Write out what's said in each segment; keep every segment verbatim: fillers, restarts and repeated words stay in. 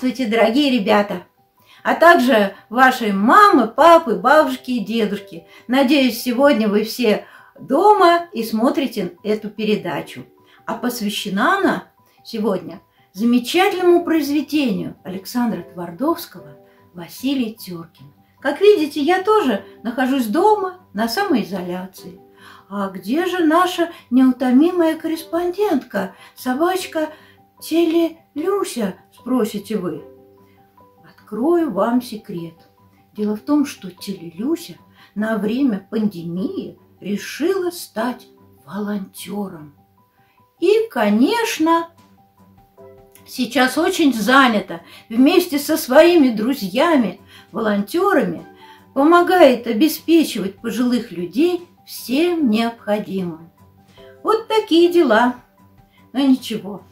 Здравствуйте, дорогие ребята! А также ваши мамы, папы, бабушки и дедушки. Надеюсь, сегодня вы все дома и смотрите эту передачу. А посвящена она сегодня замечательному произведению Александра Твардовского «Василий Теркин». Как видите, я тоже нахожусь дома на самоизоляции. А где же наша неутомимая корреспондентка, собачка Телелюся, спросите вы? Открою вам секрет. Дело в том, что Телелюся на время пандемии решила стать волонтером. И, конечно, сейчас очень занята. Вместе со своими друзьями, волонтерами, помогает обеспечивать пожилых людей всем необходимым. Вот такие дела. Но ничего.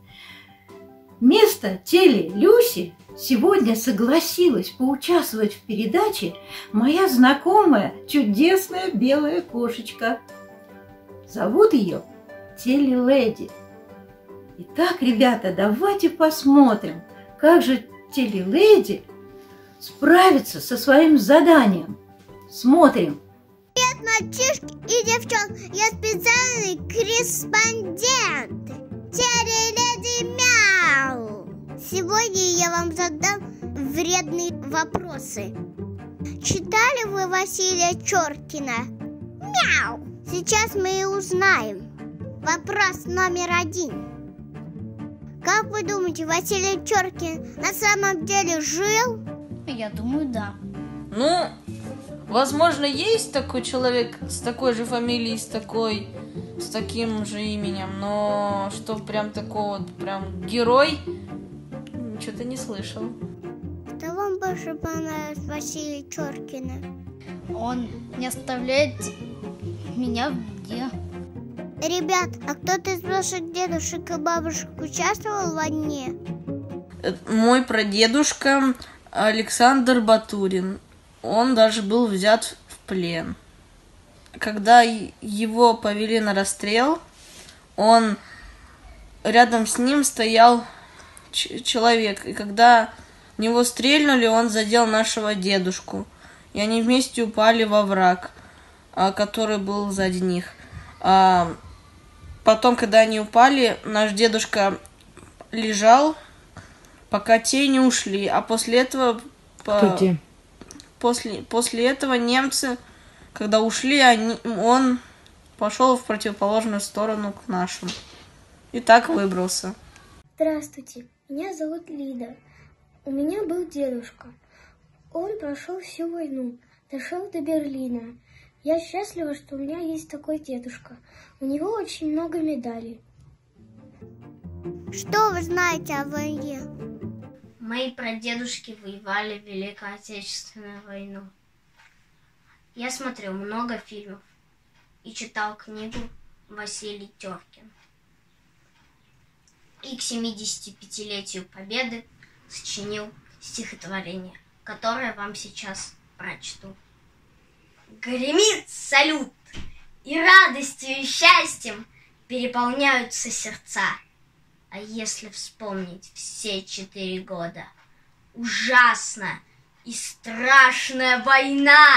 Вместо Телелюси сегодня согласилась поучаствовать в передаче моя знакомая чудесная белая кошечка. Зовут ее Телеледи. Итак, ребята, давайте посмотрим, как же Телеледи справится со своим заданием. Смотрим. Привет, мальчишки и девчонки! Я специальный корреспондент Телеледи Мяу. Сегодня я вам задам вредные вопросы. Читали вы Василия Теркина? Мяу! Сейчас мы и узнаем. Вопрос номер один. Как вы думаете, Василий Теркин на самом деле жил? Я думаю, да. Ну, возможно, есть такой человек с такой же фамилией, с такой, с таким же именем, но что прям такого вот, прям герой, что-то не слышал. Что вам больше понравилось Василия Теркина? Он не оставляет меня в беде. Ребят, а кто-то из ваших дедушек и бабушек участвовал в войне? Мой прадедушка Александр Батурин. Он даже был взят в плен. Когда его повели на расстрел, он рядом с ним стоял человек. И когда в него стрельнули, он задел нашего дедушку. И они вместе упали во враг, который был сзади них. А потом, когда они упали, наш дедушка лежал, пока те не ушли. А после этого... Кто те? После, после этого немцы, когда ушли, они, он пошел в противоположную сторону к нашим. И так выбрался. Здравствуйте, меня зовут Лида. У меня был дедушка. Он прошел всю войну, дошел до Берлина. Я счастлива, что у меня есть такой дедушка. У него очень много медалей. Что вы знаете о войне? Мои прадедушки воевали в Великую Отечественную войну. Я смотрел много фильмов и читал книгу Василий Теркин. И к семидесятипятилетию Победы сочинил стихотворение, которое вам сейчас прочту. Гремит салют, и радостью и счастьем переполняются сердца. А если вспомнить все четыре года, ужасная и страшная война!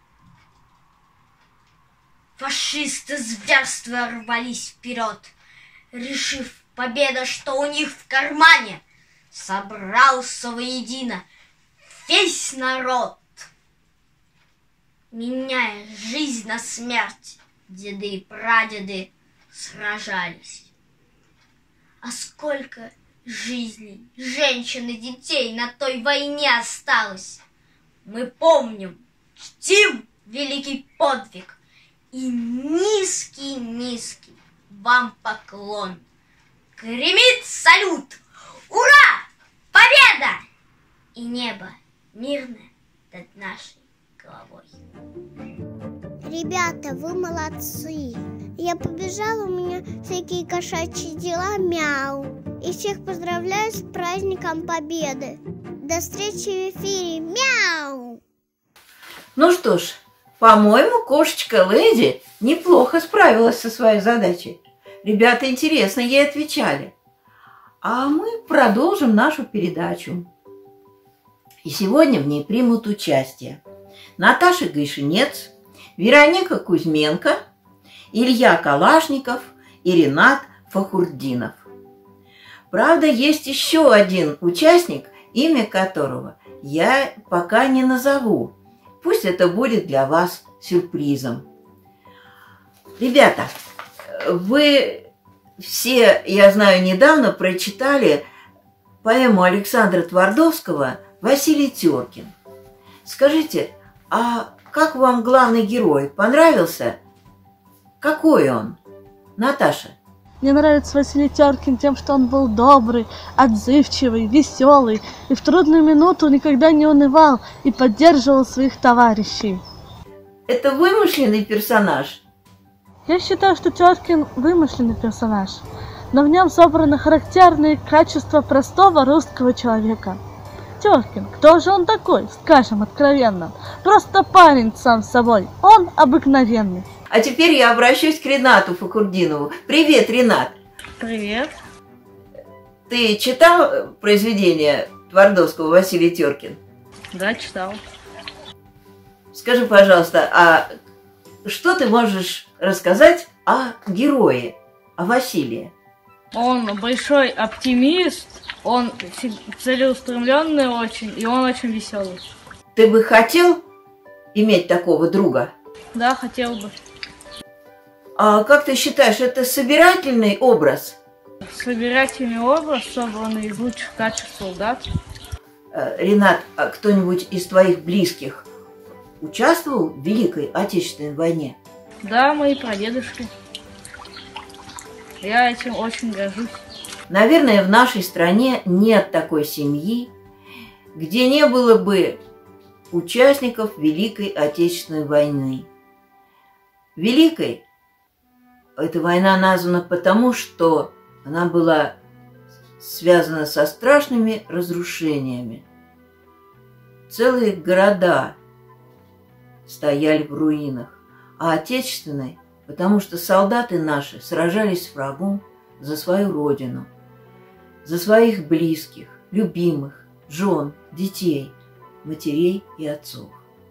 Фашисты зверства рвались вперед, решив победа, что у них в кармане, собрался воедино весь народ. Меняя жизнь на смерть, деды и прадеды сражались. А сколько жизней, женщин и детей на той войне осталось. Мы помним, чтим великий подвиг и низкий-низкий вам поклон. Гремит салют! Ура! Победа! И небо мирное над нашей головой. Ребята, вы молодцы. Я побежала, у меня всякие кошачьи дела, мяу. И всех поздравляю с праздником Победы. До встречи в эфире, мяу! Ну что ж, по-моему, кошечка Леди неплохо справилась со своей задачей. Ребята интересно ей отвечали. А мы продолжим нашу передачу. И сегодня в ней примут участие Наташа Гайшинец, Вероника Кузьменко, Илья Калашников и Ринат Фахурдинов. Правда, есть еще один участник, имя которого я пока не назову. Пусть это будет для вас сюрпризом. Ребята, вы все, я знаю, недавно прочитали поэму Александра Твардовского «Василий Теркин». Скажите, а как вам главный герой? Понравился? Какой он? Наташа? Мне нравится Василий Теркин тем, что он был добрый, отзывчивый, веселый, и в трудную минуту никогда не унывал и поддерживал своих товарищей. Это вымышленный персонаж? Я считаю, что Теркин вымышленный персонаж, но в нем собраны характерные качества простого русского человека. Теркин, кто же он такой, скажем откровенно? Просто парень сам собой, он обыкновенный. А теперь я обращусь к Ринату Фахурдинову. Привет, Ринат. Привет. Ты читал произведение Твардовского «Василий Теркин»? Да, читал. Скажи, пожалуйста, а что ты можешь рассказать о герое, о Василии? Он большой оптимист, он целеустремленный очень, и он очень веселый. Ты бы хотел иметь такого друга? Да, хотел бы. А как ты считаешь, это собирательный образ? Собирательный образ, собранный из лучших качеств солдат. Ринат, а кто-нибудь из твоих близких участвовал в Великой Отечественной войне? Да, мои прадедушки. Я этим очень горжусь. Наверное, в нашей стране нет такой семьи, где не было бы участников Великой Отечественной войны. Великой эта война названа потому, что она была связана со страшными разрушениями. Целые города стояли в руинах, а Отечественной, потому что солдаты наши сражались с врагом за свою родину, за своих близких, любимых, жен, детей, матерей и отцов.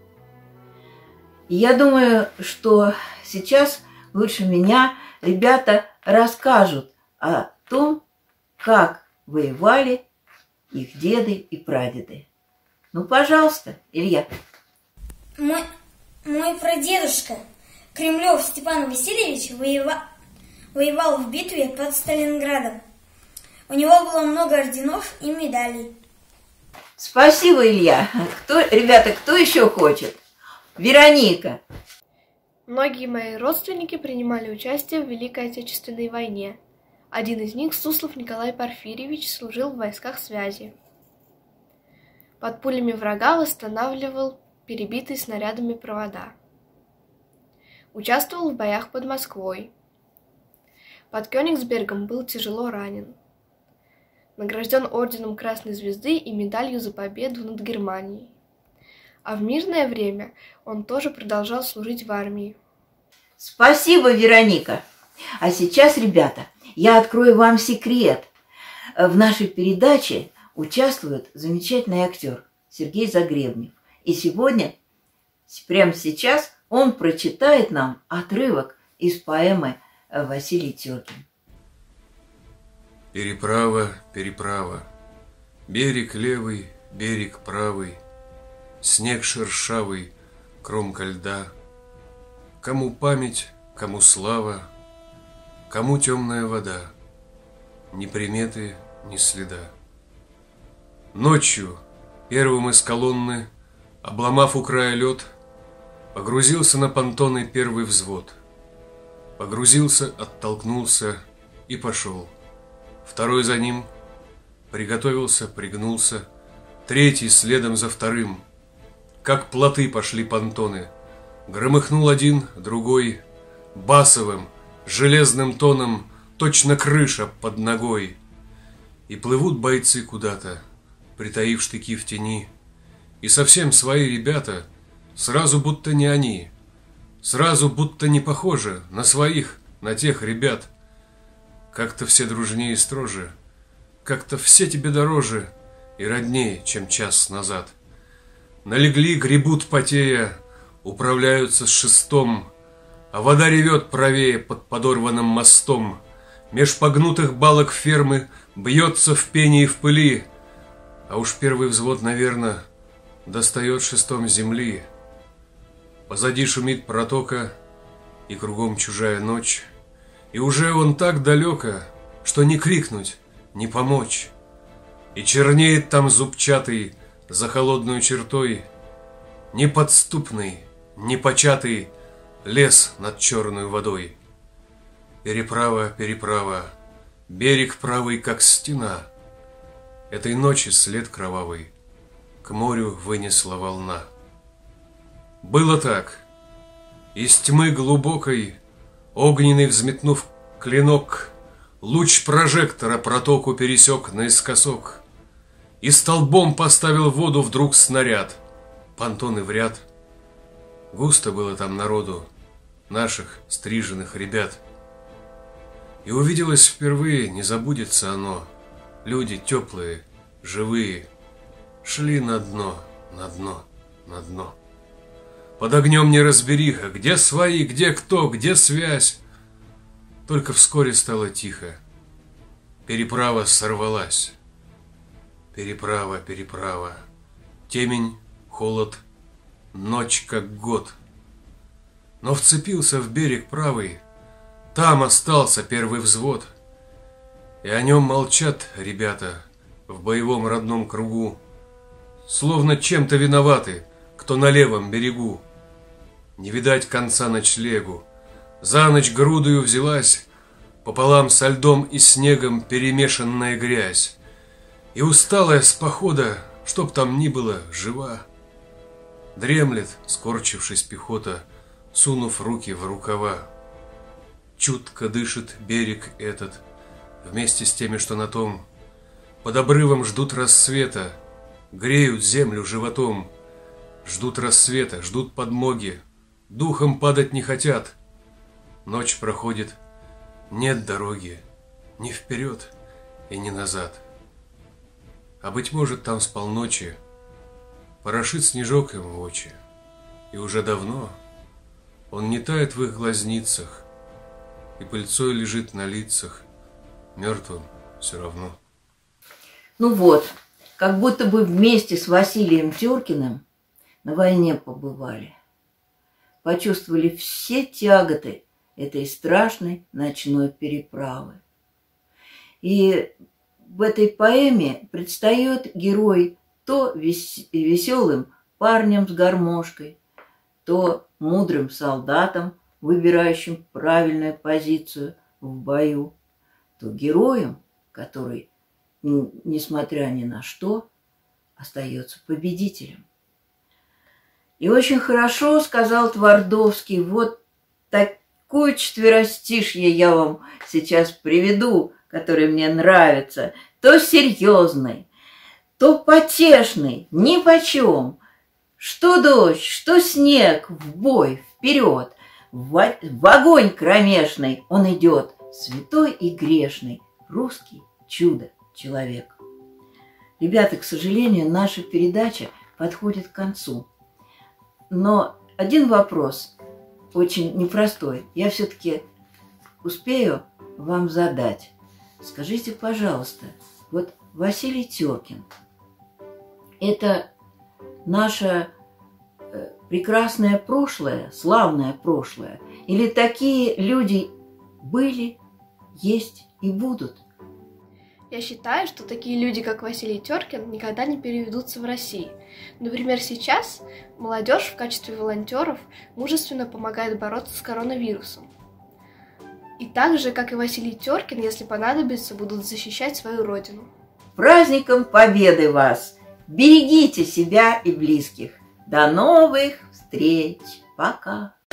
И я думаю, что сейчас лучше меня ребята расскажут о том, как воевали их деды и прадеды. Ну, пожалуйста, Илья. Мой, мой прадедушка Кремлев Степан Васильевич воева, воевал в битве под Сталинградом. У него было много орденов и медалей. Спасибо, Илья. Кто, ребята, кто еще хочет? Вероника. Многие мои родственники принимали участие в Великой Отечественной войне. Один из них, Суслов Николай Порфирьевич, служил в войсках связи. Под пулями врага восстанавливал перебитые снарядами провода. Участвовал в боях под Москвой. Под Кёнигсбергом был тяжело ранен. Награжден орденом Красной Звезды и медалью за победу над Германией. А в мирное время он тоже продолжал служить в армии. Спасибо, Вероника. А сейчас, ребята, я открою вам секрет. В нашей передаче участвует замечательный актер Сергей Загребнев. И сегодня, прямо сейчас, он прочитает нам отрывок из поэмы Василий Теркин. Переправа, переправа, берег левый, берег правый, снег шершавый, кромка льда. Кому память, кому слава, кому темная вода, ни приметы, ни следа. Ночью первым из колонны, обломав у края лед, погрузился на понтоны первый взвод. Погрузился, оттолкнулся и пошел. Второй за ним приготовился, пригнулся, третий следом за вторым. Как плоты пошли понтоны. Громыхнул один, другой, басовым, железным тоном, точно крыша под ногой. И плывут бойцы куда-то, притаив штыки в тени. И совсем свои ребята, сразу будто не они, сразу будто не похожи на своих, на тех ребят. Как-то все дружнее и строже как-то все тебе дороже и роднее, чем час назад. Налегли, гребут потея, управляются с шестом, а вода ревет правее под подорванным мостом. Меж погнутых балок фермы бьется в пене и в пыли, а уж первый взвод, наверное, достает шестом земли. Позади шумит протока, и кругом чужая ночь, и уже он так далеко, что не крикнуть, не помочь. И чернеет там зубчатый за холодную чертой неподступный, непочатый лес над черной водой. Переправа, переправа, берег правый, как стена. Этой ночи след кровавый к морю вынесла волна. Было так. Из тьмы глубокой, огненный взметнув клинок, луч прожектора протоку пересек наискосок и столбом поставил в воду вдруг снаряд. Понтоны в ряд. Густо было там народу, наших стриженных ребят. И увиделось впервые, не забудется оно. Люди теплые, живые, шли на дно, на дно, на дно. Под огнем неразбериха, где свои, где кто, где связь. Только вскоре стало тихо. Переправа сорвалась. Переправа, переправа. Темень, холод, ночь как год. Но вцепился в берег правый, там остался первый взвод. И о нем молчат ребята в боевом родном кругу, словно чем-то виноваты, кто на левом берегу. Не видать конца ночлегу. За ночь грудою взялась пополам со льдом и снегом перемешанная грязь. И усталая с похода, чтоб там ни было, жива. Дремлет, скорчившись пехота, сунув руки в рукава. Чутко дышит берег этот, вместе с теми, что на том. Под обрывом ждут рассвета, греют землю животом. Ждут рассвета, ждут подмоги, духом падать не хотят. Ночь проходит, нет дороги, ни вперед и ни назад. А быть может, там с полночи порошит снежок им в очи, и уже давно он не тает в их глазницах, и пыльцой лежит на лицах, мертвым все равно. Ну вот, как будто бы вместе с Василием Теркиным на войне побывали. Почувствовали все тяготы этой страшной ночной переправы. И в этой поэме предстает герой то веселым парнем с гармошкой, то мудрым солдатом, выбирающим правильную позицию в бою, то героем, который, несмотря ни на что, остается победителем. И очень хорошо сказал Твардовский, вот такое четверостишье я вам сейчас приведу, который мне нравится, то серьезный, то потешный, нипочем. Что дождь, что снег, в бой, вперед, в, в огонь кромешный он идет, святой и грешный, русский чудо-человек. Ребята, к сожалению, наша передача подходит к концу. Но один вопрос, очень непростой, я все-таки успею вам задать. Скажите, пожалуйста, вот Василий Теркин – это наше прекрасное прошлое, славное прошлое? Или такие люди были, есть и будут? Я считаю, что такие люди, как Василий Теркин, никогда не переведутся в России. Например, сейчас молодежь в качестве волонтеров мужественно помогает бороться с коронавирусом. И так же, как и Василий Теркин, если понадобится, будут защищать свою родину. Праздником Победы вас! Берегите себя и близких. До новых встреч! Пока!